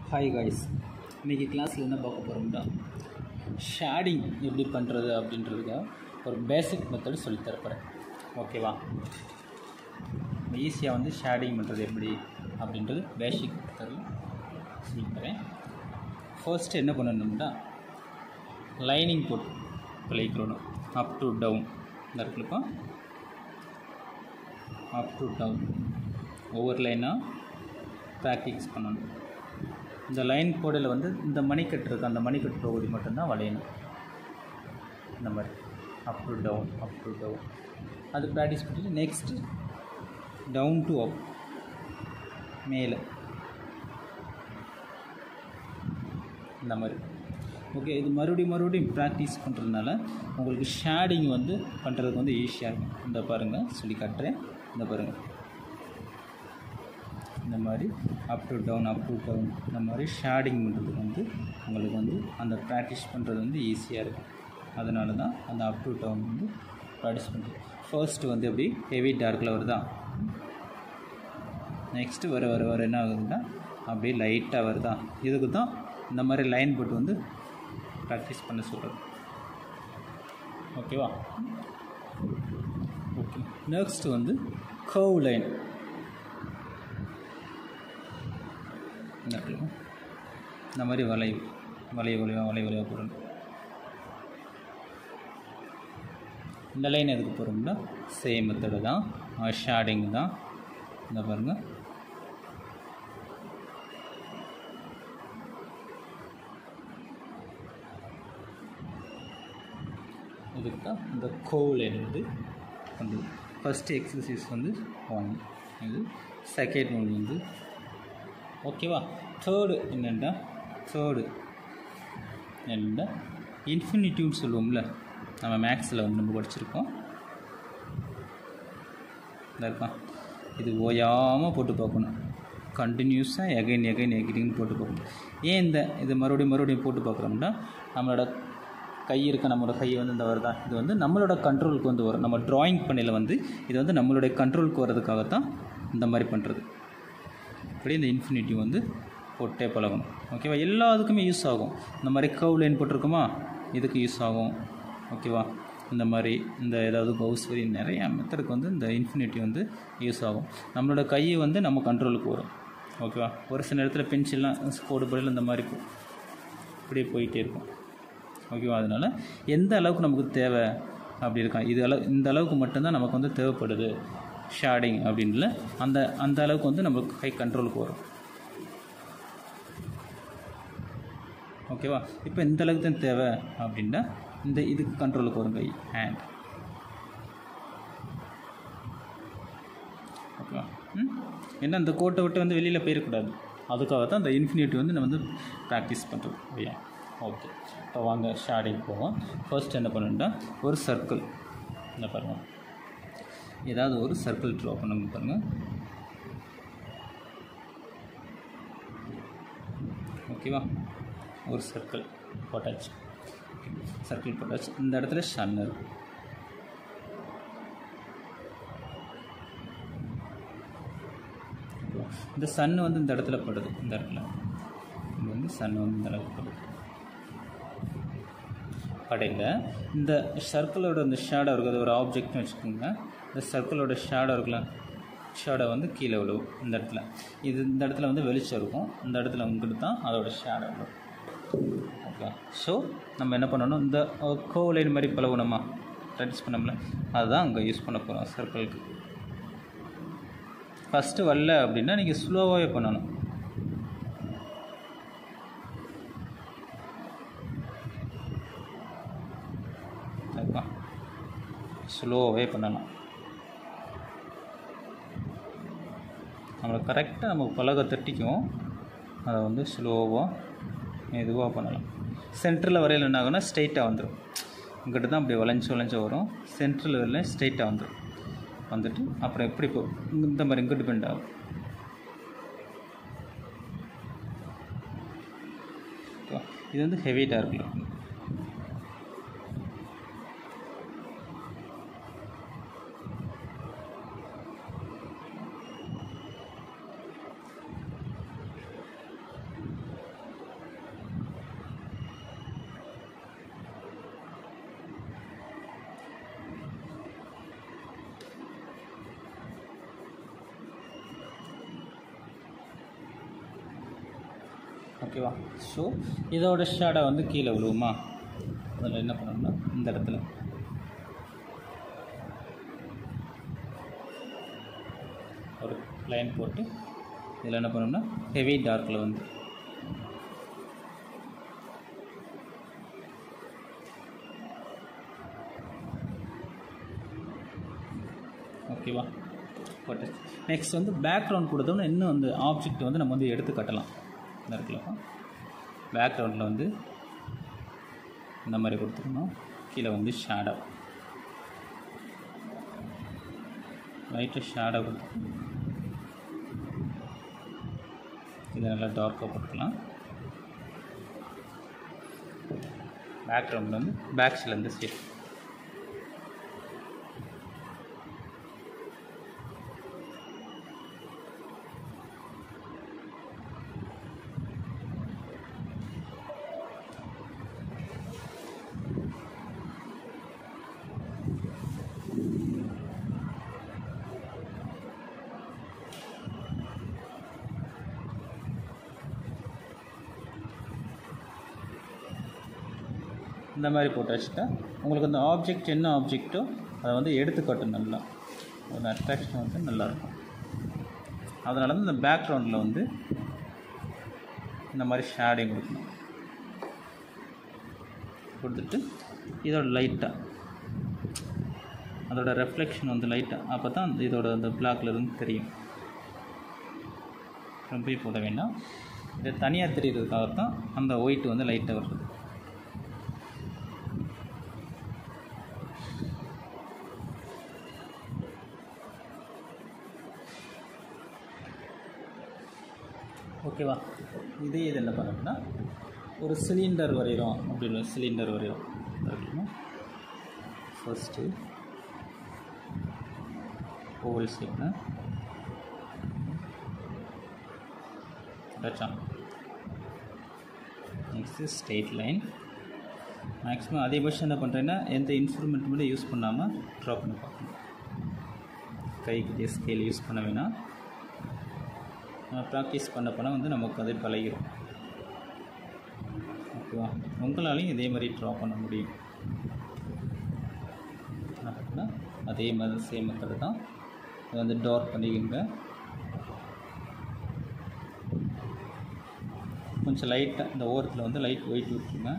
Hi guys, இன்றைக்கி கிளாஸில் என்ன பார்க்க போகிறோம்னா ஷேடிங் எப்படி பண்ணுறது அப்படின்றதுக்காக ஒரு பேசிக் மெத்தட் சொல்லித்தரப்போகிறேன். ஓகேவா? ஈஸியாக வந்து ஷேடிங் பண்ணுறது எப்படி அப்படின்றது பேசிக் மெத்தடில் சொல்லித்தரேன். ஃபர்ஸ்ட்டு என்ன பண்ணணும்னா லைனிங் போட்டு பழகிக்கணும். அப் டு டவுன் இந்த இருக்குப்பா, அப் டு டவுன் ஒவ்வொரு லைனாக ப்ராக்டிஸ் பண்ணணும். இந்த லைன் கோடில் வந்து இந்த மணிக்கட்டு இருக்குது, அந்த மணிக்கட்டு பகுதி மட்டும்தான் வளையணும். இந்த மாதிரி up to down, up to down அது ப்ராக்டிஸ் பண்ணிட்டு நெக்ஸ்ட்டு டவுன் டு அப் மேலே இந்த மாதிரி. ஓகே, இது மறுபடியும் ப்ராக்டிஸ் பண்ணுறதுனால உங்களுக்கு ஷேடிங் வந்து பண்ணுறதுக்கு வந்து ஈஸியாக இருக்கும். இந்த பாருங்கள், சொல்லி காட்டுறேன். இந்த பாருங்கள், இந்த மாதிரி up to down, up to down இந்த மாதிரி ஷேடிங் பண்ணுறதுக்கு வந்து உங்களுக்கு வந்து அந்த ப்ராக்டிஸ் பண்ணுறது வந்து ஈஸியாக இருக்கும். அதனால தான் அந்த அப் டு டவுன் வந்து ப்ராக்டிஸ் பண்ணுறது. ஃபர்ஸ்ட்டு வந்து எப்படி ஹெவி டார்க்கில் வருதா, நெக்ஸ்ட்டு வர வர வர என்ன ஆகுதுன்னா அப்படியே லைட்டாக வருதா. இதுக்கு தான் இந்த மாதிரி லைன் போட்டு வந்து ப்ராக்டிஸ் பண்ண சொல்கிறது. ஓகேவா? ஓகே, நெக்ஸ்ட்டு வந்து கர்வ் லைன். இந்த மாதிரி வளைவாக போடணும். இந்த லைன் எதுக்கு போகிறோம்னா சேம் மெத்தடு தான், ஷேடிங் தான். இந்த பாருங்கள், இதுக்கு தான் இந்த கர்வ் லைன் வந்து பண்ணுறது. ஃபஸ்ட்டு எக்ஸசைஸ் வந்து 1, இது செகண்ட் ஒன் வந்து ஓகேவா. தேர்டு என்னென்னா இன்ஃபினிட்டிவ்னு சொல்லுவோம்ல, நம்ம மேக்ஸில் வந்து நம்ம படிச்சிருக்கோம். இந்த இருக்கான், இது ஓயாமல் போட்டு பார்க்கணும். கண்டினியூஸாக எகைன் போட்டு பார்க்கணும். ஏன் இது மறுபடியும் போட்டு பார்க்குறோம்னா நம்மளோட கை இருக்க, நம்மளோட கை வந்து இந்த வருதா, இது வந்து நம்மளோட கண்ட்ரோலுக்கு வந்து வரும். நம்ம ட்ராயிங் பண்ணையில் வந்து இது வந்து நம்மளுடைய கண்ட்ரோலுக்கு வர்றதுக்காகத்தான் இந்த மாதிரி பண்ணுறது. இப்படி இந்த இன்ஃபினிட்டிவ் வந்து போட்டே பழகணும். ஓகேவா? எல்லாத்துக்குமே யூஸ் ஆகும். இந்த மாதிரி கர்வ் லைன் போட்டிருக்குமா, இதுக்கு யூஸ் ஆகும். ஓகேவா? இந்த மாதிரி இந்த ஏதாவது பவுஸ் வரி நிறையா மெத்தடுக்கு வந்து இந்த இன்ஃபினிட்டிவ் வந்து யூஸ் ஆகும். நம்மளோட கையை வந்து நம்ம கண்ட்ரோலுக்கு வரும். ஓகேவா? ஒரு சில நேரத்தில் பென்சில்லாம் கோடு படியில் இந்த மாதிரி இப்படியே போயிட்டே இருக்கும். ஓகேவா? அதனால் எந்த அளவுக்கு நமக்கு தேவை அப்படி இருக்கா, இந்த அளவுக்கு மட்டும்தான் நமக்கு வந்து தேவைப்படுது ஷேடிங் அப்படின்ல, அந்த அளவுக்கு வந்து நமக்கு கை கண்ட்ரோலுக்கு வரும். ஓகேவா? இப்போ இந்த அளவுக்கு தான் தேவை அப்படின்னா இதுக்கு கண்ட்ரோலுக்கு வரும் கை, ஹேண்ட். ஓகேவா? ஏன்னா இந்த கோட்டை விட்டு வந்து வெளியில் போயிடக்கூடாது. அதுக்காக தான் இந்த இன்ஃபினிட்டி வந்து நம்ம வந்து ப்ராக்டிஸ் பண்ணுறது. ஓகே ஓகே, இப்போ வாங்க ஷேடிங் போவோம். ஃபர்ஸ்ட் என்ன பண்ணணுன்னா ஒரு சர்க்கிள், இந்த பாருங்கள், ஏதாவது ஒரு சர்க்கிள் ட்ரா பண்ணுங்க. பாருங்கள், ஓகேவா? ஒரு சர்க்கிள் போட்டாச்சு. இந்த இடத்துல சன் இருக்கு. இந்த சன் வந்து இந்த இடத்துல படுது. இந்த இடத்துல இது வந்து சன் வந்து இந்த அளவுக்கு படுது. படையில் இந்த சர்க்கிளோட இந்த ஷேடோ இருக்குது, ஒரு ஆப்ஜெக்ட்னு வச்சுக்கோங்க. இந்த சர்க்கிளோட ஷேடோ இருக்குல்ல, ஷேடோ வந்து கீழே விழுவும். இந்த இடத்துல வந்து வெளிச்சம் இருக்கும். இந்த இடத்துல வந்துட்டு தான் அதோட ஷேடோ வரும். ஓகே, ஸோ நம்ம என்ன பண்ணணும், இந்த கர்வ் லைன் மாதிரி பழகணுமா, ப்ராக்டிஸ் பண்ணோம்ல, அதுதான் அங்கே யூஸ் பண்ண போகிறோம் சர்க்கிளுக்கு. ஃபஸ்ட்டு வரல அப்படின்னா நீங்கள் ஸ்லோவாகவே பண்ணணும். ஸ்லோவாகவே பண்ணலாம். நம்மளை கரெக்டாக நம்ம பழக தட்டிக்கும். அதை வந்து ஸ்லோவாக மெதுவாக பண்ணலாம். சென்டரில் வரையில் என்ன ஆகுனா ஸ்ட்ரெயிட்டாக வந்துடும். இங்கிட்ட தான் அப்படி வளைஞ்சு வரும். சென்டரில் வரையில் ஸ்ட்ரெயிட்டாக வந்துட்டு அப்புறம் எப்படி இந்த மாதிரி இங்கிட்டு பெண்ட் ஆகும். இது வந்து ஹெவி டார்க்கில் இருக்கும். ஓகேவா. ஸோ இதோட ஷேடோ வந்து கீழே விழுவுமா, அதில் என்ன பண்ணணும்னா இந்த இடத்துல ஒரு லைன் போட்டு இதில் என்ன பண்ணணும்னா ஹெவி டார்க்கில் வந்து ஓகேவா போட்டு நெக்ஸ்ட் வந்து பேக்ரவுண்ட் கொடுத்தோம்னா இன்னும் வந்து ஆப்ஜெக்ட் வந்து நம்ம வந்து எடுத்து கட்டலாம். இந்த இடத்துல பேக்ரவுண்டில் வந்து இந்த மாதிரி கொடுத்துக்கணும். கீழே வந்து ஷேடோ லைட்டாக ஷேடோ கொடுத்துக்கணும். இதை நல்லா டார்க்காக கொடுக்கலாம். பேக்ரவுண்டில் வந்து பேக்ஸில் இருந்து சரி இந்த மாதிரி போட்டு வச்சுட்டா உங்களுக்கு அந்த ஆப்ஜெக்ட் என்ன ஆப்ஜெக்டோ அதை வந்து எடுத்துக்காட்டும். நல்லா ஒரு அட்ராக்ஷன் வந்து நல்லாயிருக்கும். அதனால தான் இந்த பேக்ரவுண்டில் வந்து இந்த மாதிரி ஷேடிங் கொடுக்கணும். கொடுத்துட்டு இதோட லைட்டாக அதோட ரெஃப்ளெக்ஷன் வந்து லைட்டாக அப்போ தான் இதோட அந்த பிளாக்ல இருந்து தெரியும். ரொம்ப போட வேண்டாம். இதை தனியாக தெரிகிறதுக்காக தான் அந்த ஒயிட் வந்து லைட்டாக வருது. ஓகேவா. இதே இது என்ன பண்ணோம்னா ஒரு சிலிண்டர் வரைகிறோம் அப்படின்னு சிலிண்டர் வரைகிறோம் அப்படின்னா ஃபஸ்ட்டு ஓவல் ஷேப்னு வச்சான். Next straight line. மேக்ஸிமம் அதிகபட்சம் என்ன பண்ணுறேன்னா எந்த இன்ஸ்ட்ருமெண்ட் மட்டும் யூஸ் பண்ணாமல் ட்ரா பண்ணி பார்க்கணும். கைக்கு ஸ்கேல் யூஸ் பண்ண வேணாம். ப்ராக்டிஸ் பண்ண வந்து நமக்கு அது பழகிடும். ஓகேவா. உங்களாலையும் இதே மாதிரி ட்ரா பண்ண முடியும். அப்படின்னா அதே மாதிரி சேம் மெத்தடு தான். இதை வந்து டார்க் பண்ணிக்கிங்க. கொஞ்சம் லைட்டாக இந்த ஓரத்தில் வந்து லைட் ஒயிட் விட்டுருங்க.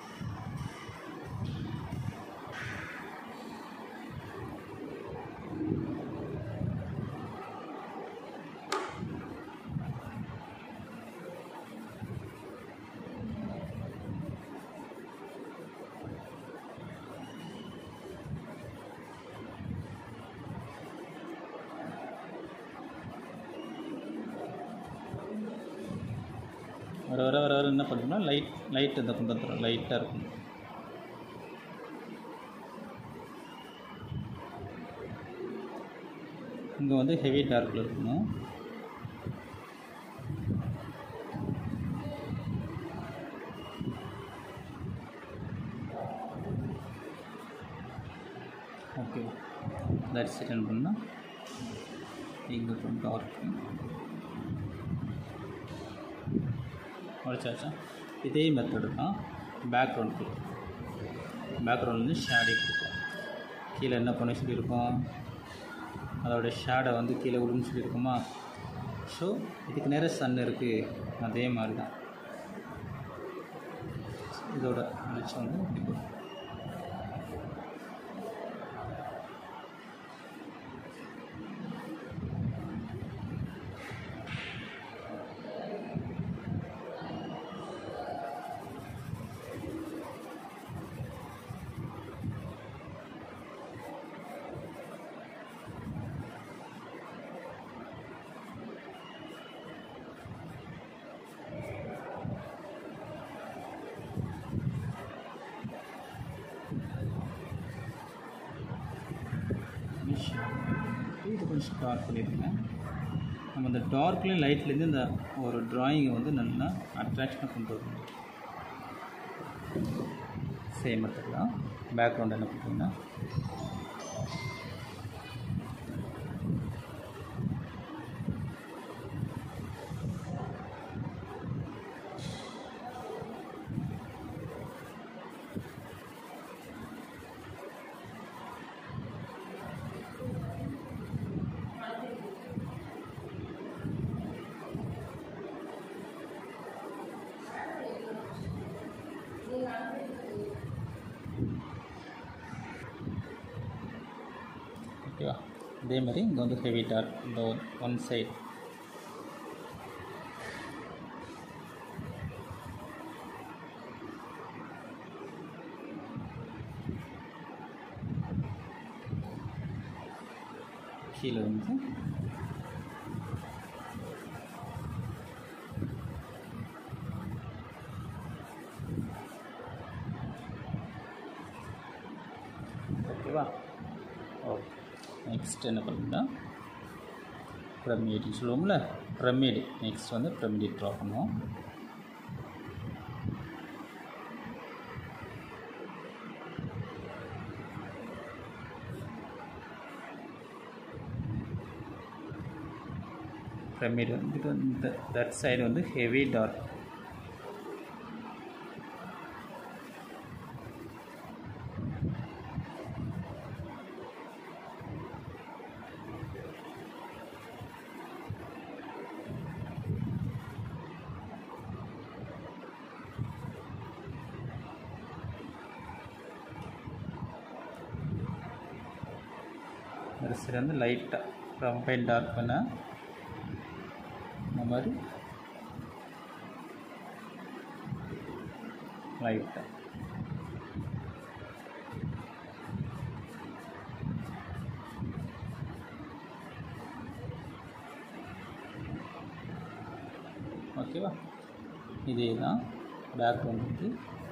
வர என்ன பண்ணணும்னா லைட் இந்த கொண்டு வந்துடும். லைட்டாக இருக்கும். இங்கே வந்து ஹெவி டார்க்கில் இருக்கணும். Okay, that's it. பண்ணால் இங்கே கொஞ்சம் டார்க் உடைச்சாச்சா. இதே மெத்தடு தான் பேக்ரவுண்ட் வந்து ஷேடே கொடுக்கும். கீழே என்ன பண்ண சொல்லியிருக்கோம், அதோடய ஷேடை வந்து கீழே விழுன்னு சொல்லியிருக்கோமா. ஸோ இதுக்கு நேரம் சன் இருக்குது. அதே மாதிரி தான் இதோட வெளிச்சம் வந்து இப்படி இது கொஞ்சம் டார்க் பண்ணியிருக்கேன். நம்ம இந்த டார்க்லேயும் லைட்லேருந்து இந்த ஒரு ட்ராயிங்கை வந்து நல்லா அட்ராக்ஷனாக கொண்டு வரணும். சேம் மெத்தட் தான். பேக்ரவுண்ட் என்ன பண்ணுறீங்கன்னா இதே மாதிரி இங்கே வந்து ஹெவி டார்க் இந்த ஒன் சைடு. கீழே வந்து ஓகேவா? ஓகே, நெக்ஸ்ட் என்ன பண்ணுறோம்னா பிரமிடு சொல்லுவோம்ல, பிரமிடு. நெக்ஸ்ட் வந்து பிரமிடு ட்ரா பண்ணுவோம். பிரமிடு வந்து இந்த தட் சைடு வந்து ஹெவி டார்க். ஒரு சைடு வந்து லைட்டாக ரொம்ப டார்க் பண்ண இந்த மாதிரி லைட்டாக. ஓகேவா? இதே தான் பேக் வந்து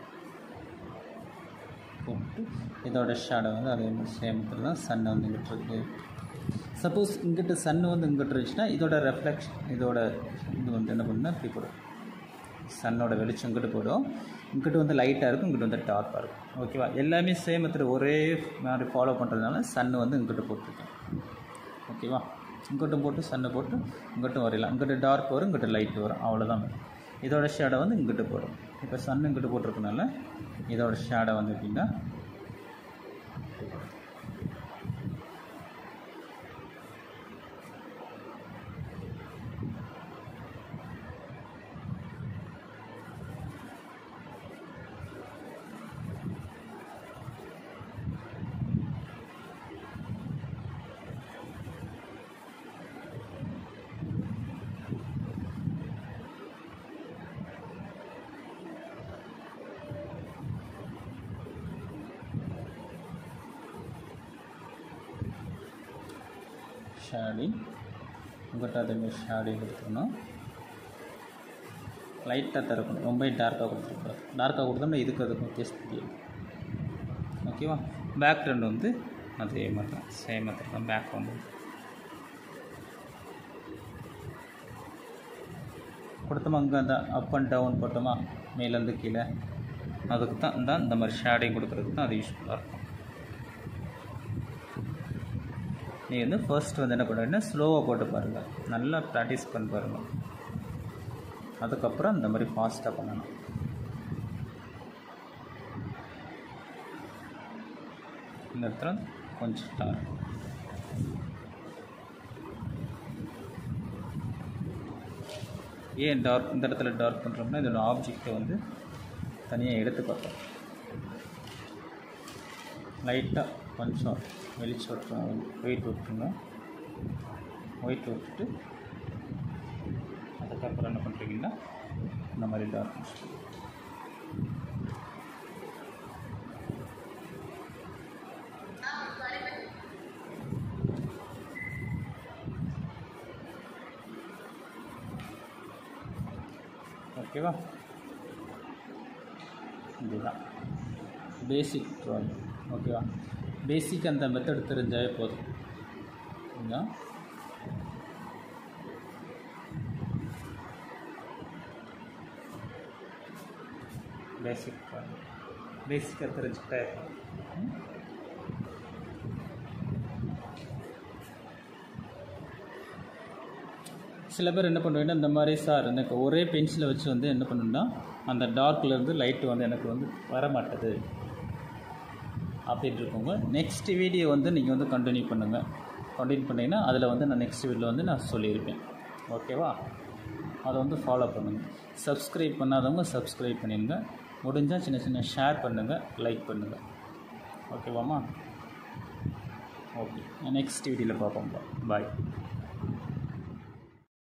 போட்டு இதோட ஷேடோ வந்து அதே மாதிரி சேம் தான் சன் வந்து இங்கிட்டு இருக்குது. சப்போஸ் இங்கிட்ட சன் வந்து இங்கிட்ட இருந்துச்சுன்னா இதோட ரெஃப்ளெக்ஷன் இதோட இது வந்து என்ன பண்ணுன்னா இப்படி போடும். சன்னோட வெளிச்சம் இங்கிட்டு போடும், இங்கிட்ட வந்து லைட்டாக இருக்கும், இங்கிட்ட வந்து டார்க்காக இருக்கும். ஓகேவா? எல்லாமே சேம் மெத்தட் ஒரே மாதிரி ஃபாலோ பண்ணுறதுனால சன்னு வந்து இங்கிட்ட போட்டுருக்கேன். ஓகேவா? இங்கிட்டும் போட்டு சன்னை போட்டு இங்கிட்டும் வரையலாம். இங்கிட்ட டார்க் வரும், இங்கிட்ட லைட் வரும், அவ்வளோதான். இதோட ஷேடோ வந்து இங்கிட்ட போடும். இப்போ சன்னு இங்கிட்ட போட்டிருக்கனால இதோட ஷேடோ வந்து எப்படின்னா ஷேடிங். உங்கள்கிட்ட அதேமாதிரி ஷேடிங் கொடுத்துக்கணும். லைட்டாக திறக்கணும், ரொம்ப டார்க்காக கொடுத்துருக்கூடாது. டார்க்காக கொடுத்தோம்னா இதுக்கு அதுக்கும் வித்தியாசம் தெரியும். ஓகேவா? பேக்ரவுண்ட் வந்து அதே மாதிரி தான், சேம் மெத்தட் தான். பேக்ரவுண்ட் கொடுத்தோமா, அங்கே அந்த அப் அண்ட் டவுன் போட்டோமா, மேலேருந்து கீழே, அதுக்கு தான் இந்த மாதிரி ஷேடிங் கொடுக்குறதுக்கு தான் அது யூஸ்ஃபுல்லாக இருக்கும். நீ வந்து ஃபர்ஸ்ட் வந்து என்ன பண்ணுறீங்கன்னா ஸ்லோவாக போட்டு பாருங்கள், நல்லா ப்ராக்டிஸ் பண்ணி பாருங்கள். அதுக்கப்புறம் இந்த மாதிரி ஃபாஸ்ட்டாக பண்ணணும். இந்த இடத்துல கொஞ்சம் டார்க். ஏன் டார்க் இந்த இடத்துல டார்க் பண்ணுறோம்னா இதோட ஆப்ஜெக்டை வந்து தனியாக எடுத்து பார்த்தோம். லைட்டாக கொஞ்சம் வெளிச்சம் விட்டுருங்க, ஒயிட் விட்டுருங்க. ஒயிட் விட்டுட்டு அதுக்கப்புறம் என்ன பண்ணுறீங்கன்னா இந்த மாதிரி டார்க்னஸ். ஓகேவா? இதுதான் பேசிக் ட்ராயிங். ஓகேவா? பேசிக் அந்த மெத்தட் தெரிஞ்சாவே போதும். இதுதான் பேசிக் ட்ராயிங். பேசிக்காக தெரிஞ்சுக்கிட்டே இருக்கும். சில பேர் என்ன பண்ணுவாங்கன்னா இந்த மாதிரி சார் எனக்கு ஒரே பென்சிலை வச்சு வந்து என்ன பண்ணுன்னா அந்த டார்க்லேருந்து லைட்டு வந்து எனக்கு வந்து வரமாட்டேது அப்படின்ட்டு இருக்கவங்க நெக்ஸ்ட் வீடியோ வந்து நீங்கள் வந்து கண்டினியூ பண்ணுங்கள். கண்டினியூ பண்ணிங்கன்னா அதில் வந்து நான் நெக்ஸ்ட் வீடியோவில் வந்து நான் சொல்லியிருப்பேன். ஓகேவா? அதை வந்து ஃபாலோ பண்ணுங்கள். சப்ஸ்கிரைப் பண்ணாதவங்க சப்ஸ்கிரைப் பண்ணிடுங்க. முடிஞ்சால் சின்ன சின்ன ஷேர் பண்ணுங்கள், லைக் பண்ணுங்கள். ஓகேவாம்மா? ஓகே, நெக்ஸ்ட் வீடியோவில் பார்ப்போம். பாய்.